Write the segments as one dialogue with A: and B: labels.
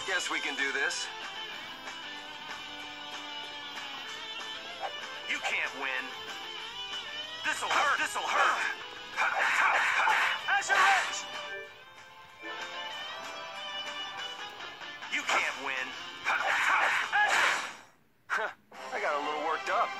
A: Guess we can do this.
B: You can't win. This'll hurt. This'll hurt. Azure Edge. You can't win.
A: I got a little worked up.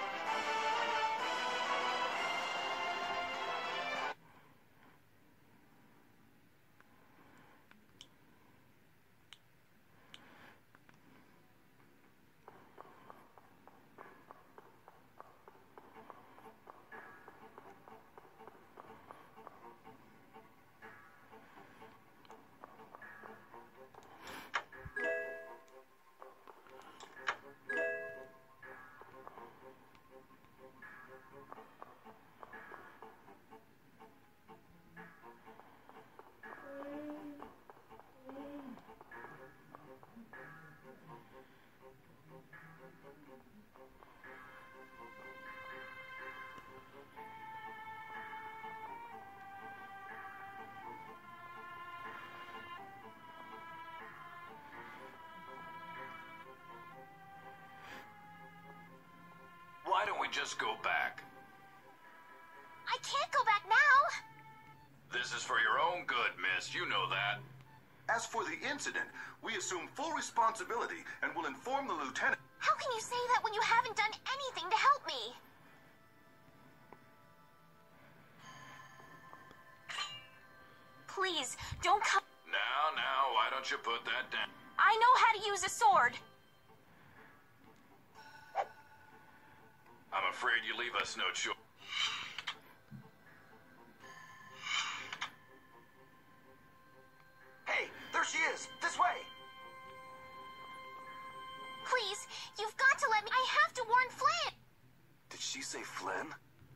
C: Why don't we just go back?
D: I can't go back now.
C: This is for your own good, miss. You know that.
E: As for the incident, we assume full responsibility and will inform the lieutenant.
D: How can you say that when you haven't done anything to help me? Please, don't come.
C: Now, why don't you put that down?
D: I know how to use a sword.
C: I'm afraid you leave us no choice.
B: Hey, there she is. This way.
D: Please, you've got to let me. I have to warn Flynn.
A: Did she say Flynn?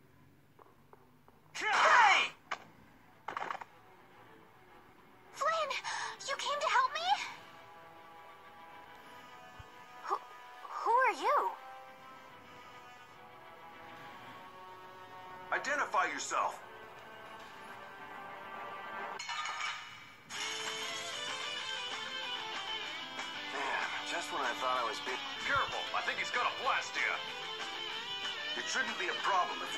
B: Hey!
D: Flynn, you came to help me? Who are you?
E: Identify yourself.
A: Man, just when I thought I was being...
C: Careful, I think he's gonna blast you.
E: It shouldn't be a problem if...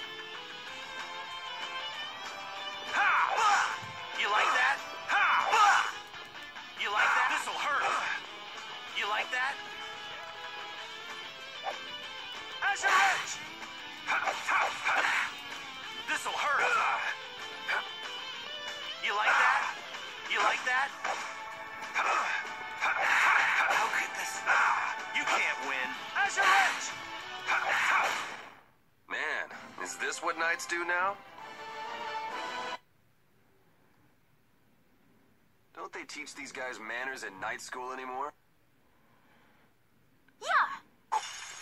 B: Ha! You like that? Ha! You like that? This'll hurt. You like that? Azure Edge! This'll hurt. You like that? You like that? How could this? You can't win. Azure Edge!
A: Man, is this what knights do now? Don't they teach these guys manners in night school anymore?
D: Yeah.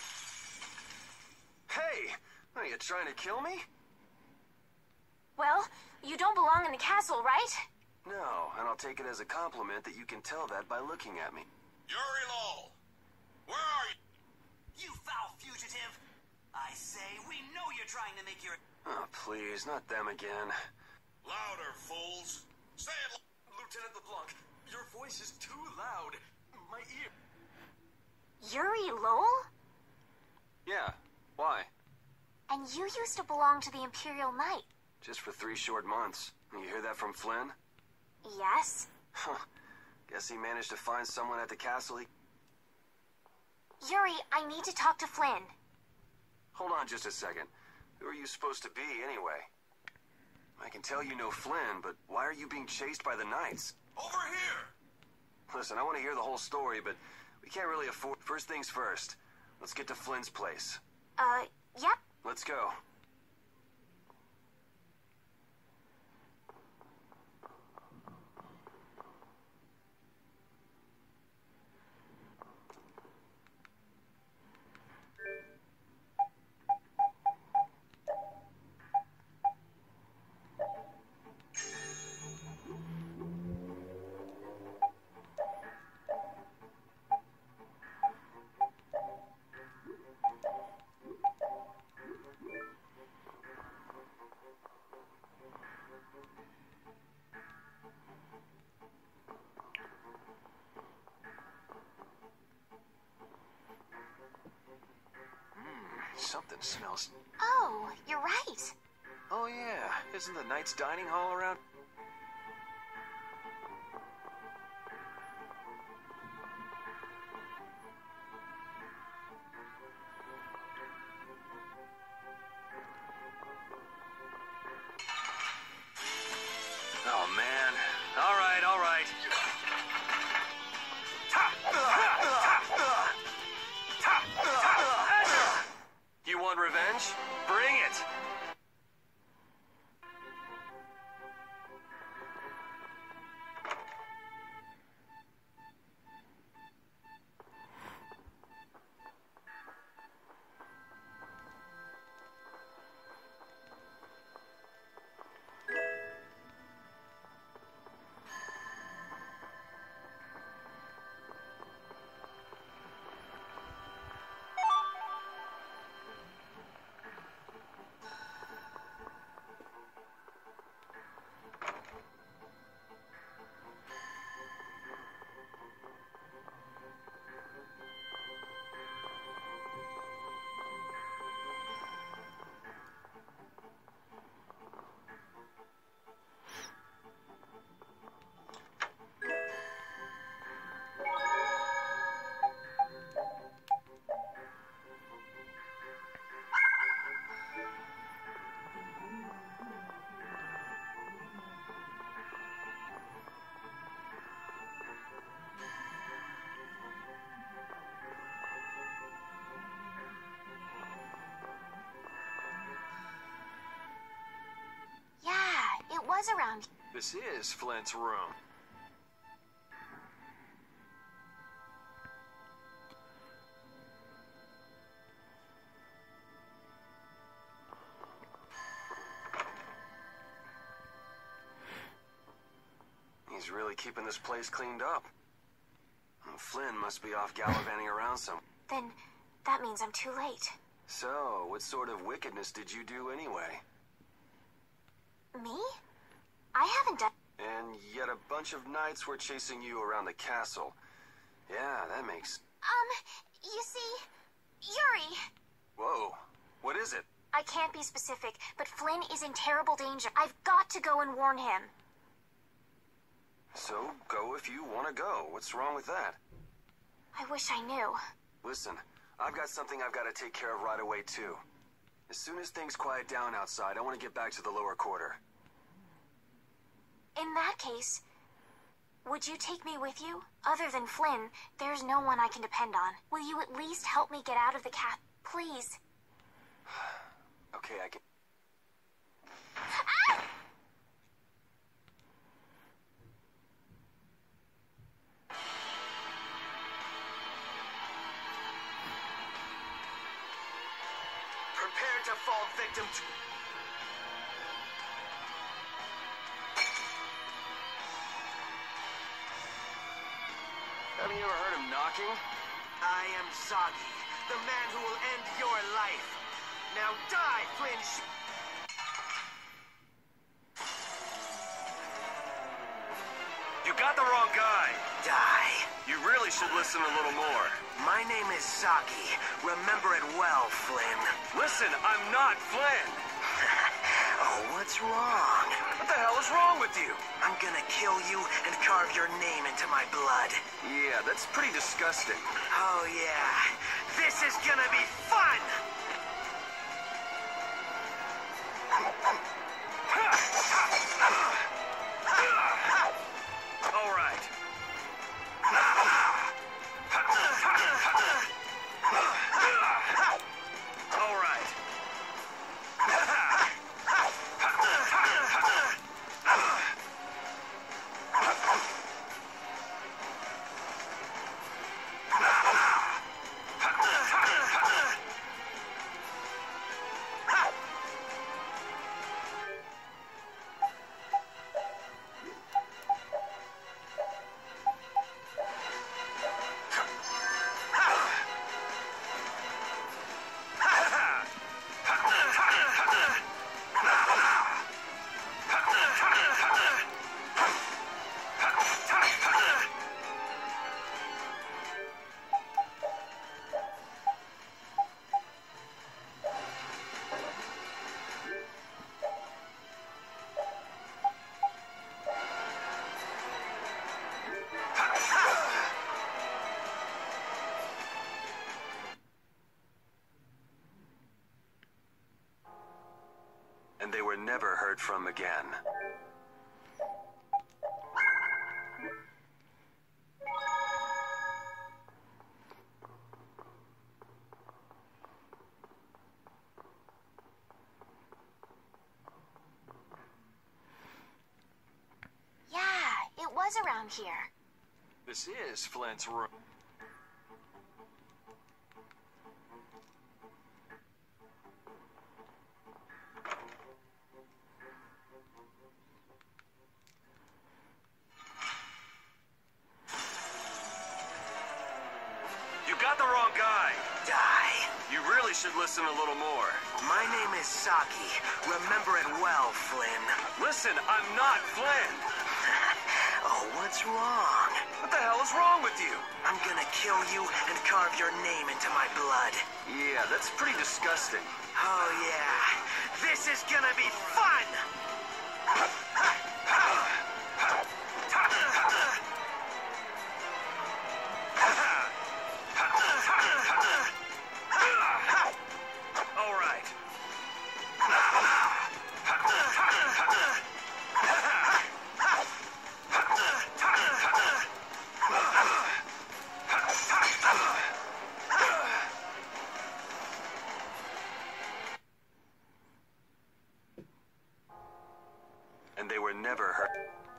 A: Hey! Are you trying to kill me?
D: Well, you don't belong in the castle, right?
A: No, and I'll take it as a compliment that you can tell that by looking at me.
F: Yuri Lowell, where are you?
B: You foul fugitive! I say, we know you're trying to make your...
A: Oh, please, not them again.
F: Louder, fools. Say it
B: Lieutenant LeBlanc, your voice is too loud. My ear...
D: Yuri Lowell?
A: Yeah, why?
D: And you used to belong to the Imperial Knight.
A: Just for 3 short months. You hear that from Flynn?
D: Yes?
A: Huh. Guess he managed to find someone at the castle he...
D: Yuri, I need to talk to Flynn.
A: Hold on just a second. Who are you supposed to be, anyway? I can tell you know Flynn, but why are you being chased by the Knights?
F: over here.
A: Listen, I want to hear the whole story, but we can't really afford... First things first. Let's get to Flynn's place.
D: Yep.
A: Let's go. Smells...
D: Oh, you're right.
A: Oh yeah, isn't the Knight's dining hall around? Oh man. All right, all right. You want revenge? Bring it!
D: Yeah, it was around.
A: This is Flint's room. He's really keeping this place cleaned up. Flynn must be off gallivanting around some.
D: Then that means I'm too late.
A: So, what sort of wickedness did you do anyway?
D: Me? I haven't done...
A: And yet a bunch of knights were chasing you around the castle. Yeah, that makes...
D: You see, Yuri...
A: Whoa, what is it?
D: I can't be specific, but Flynn is in terrible danger. I've got to go and warn him.
A: So, go if you want to go. What's wrong with that?
D: I wish I knew.
A: Listen, I've got something I've got to take care of right away, too. As soon as things quiet down outside, I want to get back to the lower quarter.
D: In that case, would you take me with you? Other than Flynn, there's no one I can depend on. Will you at least help me get out of the cat? Please.
A: Okay, I can...
D: Ah!
B: Prepare to fall victim to...
A: Haven't you ever heard him knocking?
B: I am Soggy, the man who will end your life. Now die, Flynn.
A: You got the wrong guy.
B: Die.
A: You really should listen a little more.
B: My name is Soggy. Remember it well, Flynn.
A: Listen, I'm not Flynn.
B: Oh, what's wrong?
A: What the hell is wrong with you?
B: I'm gonna kill you and carve your name into my blood.
A: Yeah, that's pretty disgusting.
B: Oh, yeah. This is gonna be fun!
A: All right. All right. heard from again.
D: Yeah, it was around here.
A: This is Flint's room.
B: You got the wrong guy.
G: Die.
A: You really should listen a little more.
G: My name is Saki. Remember it well, Flynn.
A: Listen, I'm not Flynn.
G: Oh, what's wrong?
A: What the hell is wrong with you?
G: I'm gonna kill you and carve your name into my blood.
A: Yeah, that's pretty disgusting.
G: Oh, yeah. This is gonna be fun!
A: All right. And they were never hurt.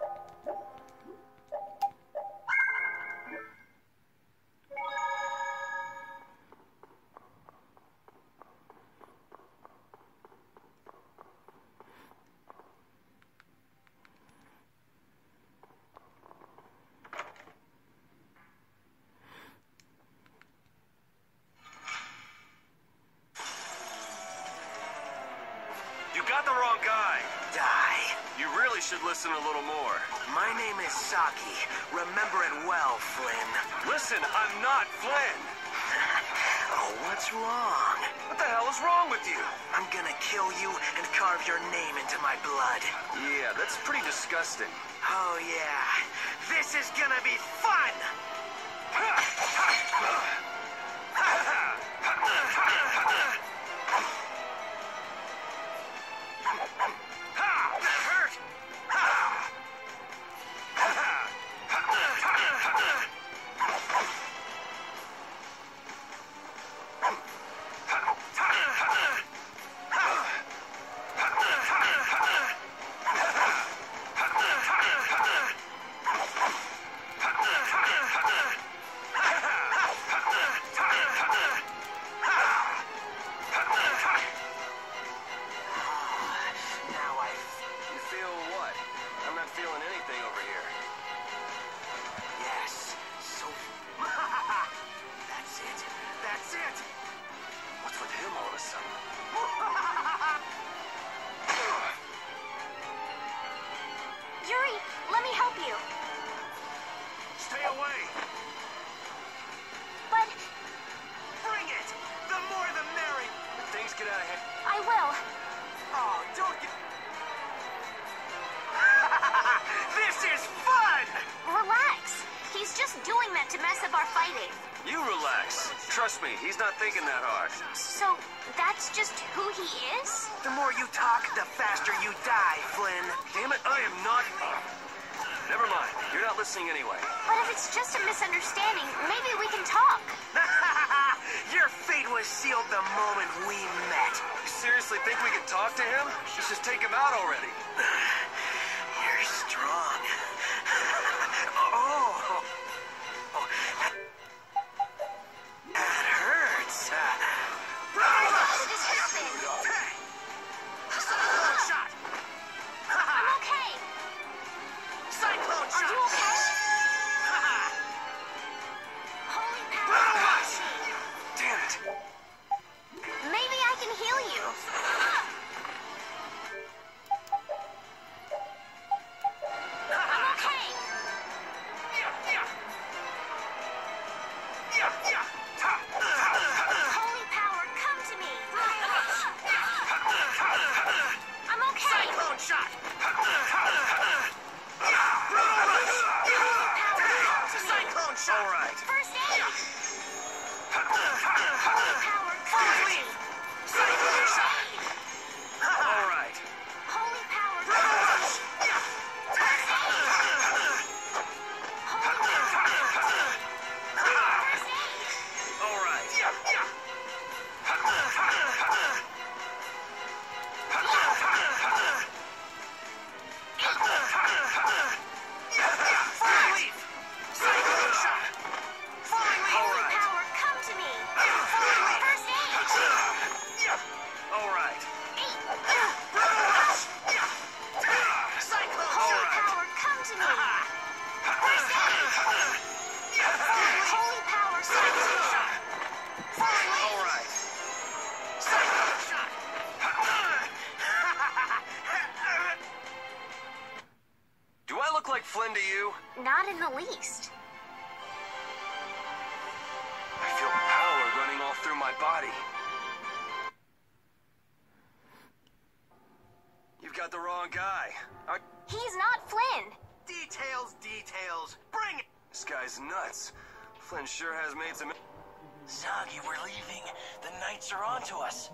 B: You got the wrong guy.
G: Die.
A: You really should listen a little more.
G: My name is Saki. Remember it well, Flynn.
A: Listen, I'm not Flynn.
G: Oh, what's wrong?
A: What the hell is wrong with you?
G: I'm gonna kill you and carve your name into my blood.
A: Yeah, that's pretty disgusting.
G: Oh, yeah. This is gonna be fun! That hurt! Now
A: You feel what? I'm not feeling anything over here.
G: Yes, so... That's it. That's it!
A: What's with him all of a sudden?
D: Yuri, let me help you.
B: Stay away.
D: But
G: Bring it! The more the merry!
A: If things get out of hand...
D: I will.
G: Oh, don't get... This is fun!
D: Relax. He's just doing that to mess up our fighting.
A: You relax. Trust me, he's not thinking that hard.
D: So, that's just who he is?
G: The more you talk, the faster you die, Flynn.
A: Damn it, I am not... Never mind. You're not listening anyway.
D: But if it's just a misunderstanding, maybe we can talk.
G: Your fate was sealed the moment we met.
A: You seriously think we can talk to him? Let's just take him out already.
G: You're strong. Oh. Oh. That hurts.
D: How did this happen?
G: Shot.
D: I'm okay.
G: Cyclone
D: Are you
G: shot.
D: okay? Holy power.
A: Damn it.
D: Maybe I can heal you. I'm okay. Holy power, come to me. I'm okay.
G: Cyclone shot. Cyclone shot.
A: All right.
D: First aid. Holy power, come to me.
G: Cyclone shot.
A: All right.
D: Holy power. Holy power!
B: Psycho shot!
G: All right.
B: Psycho shot!
A: Do I look like Flynn to you?
D: Not in the least.
A: I feel power running all through my body. You've got the wrong guy.
D: He's not Flynn.
G: Details, details. Bring it.
A: This guy's nuts. Flynn sure has made some...
B: Zoggy, we're leaving. The Knights are onto us.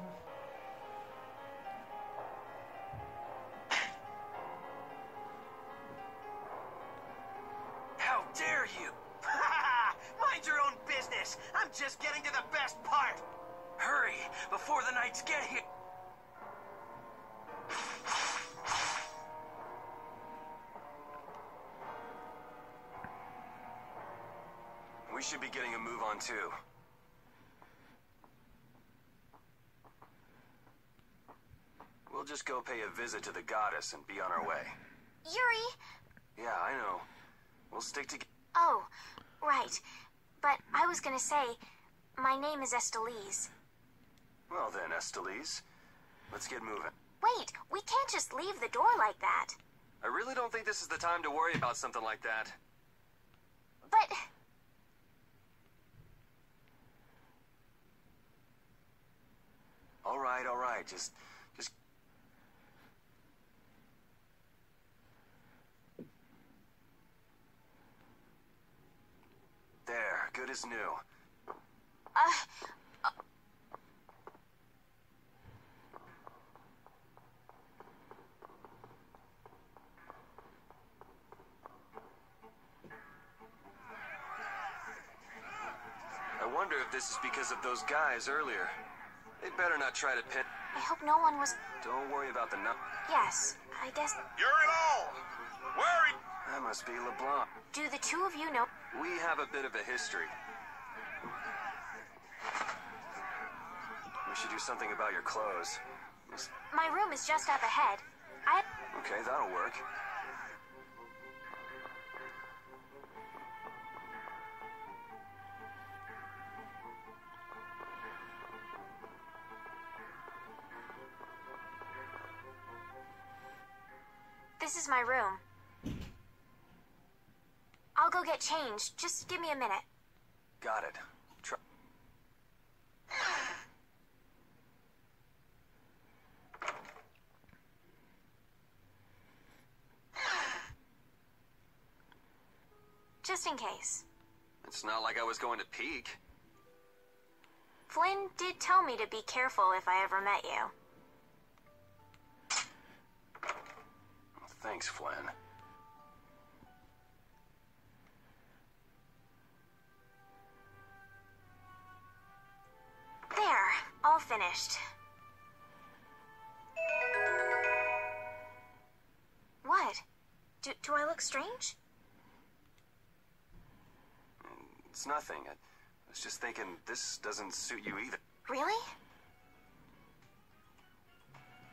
B: How dare you?
G: Mind your own business. I'm just getting to the best part.
B: Hurry, before the Knights get here.
A: We should be getting a move on, too. We'll just go pay a visit to the goddess and be on our way.
D: Yuri!
A: Yeah, I know. We'll stick together.
D: Oh, right. But I was gonna say, my name is Estelise.
A: Well then, Estelise, let's get moving.
D: Wait, we can't just leave the door like that.
A: I really don't think this is the time to worry about something like that.
D: But...
A: All right. Just... There, good as new. I wonder if this is because of those guys earlier. They'd better not try to pin...
D: I hope no one was...
A: Don't worry about the
D: Yes, I guess...
F: Yuri Law! Where are you?
A: That must be LeBlanc.
D: Do the two of you know...
A: We have a bit of a history. We should do something about your clothes.
D: My room is just up ahead.
A: Okay, that'll work.
D: This is my room. I'll go get changed. Just give me a minute.
A: Got it.
D: Just in case.
A: It's not like I was going to peek.
D: Flynn did tell me to be careful if I ever met you.
A: Thanks, Flynn.
D: There, all finished. What? Do I look strange?
A: It's nothing. I was just thinking this doesn't suit you either.
D: Really?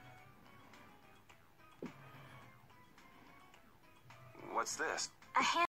A: What's this?
D: A hand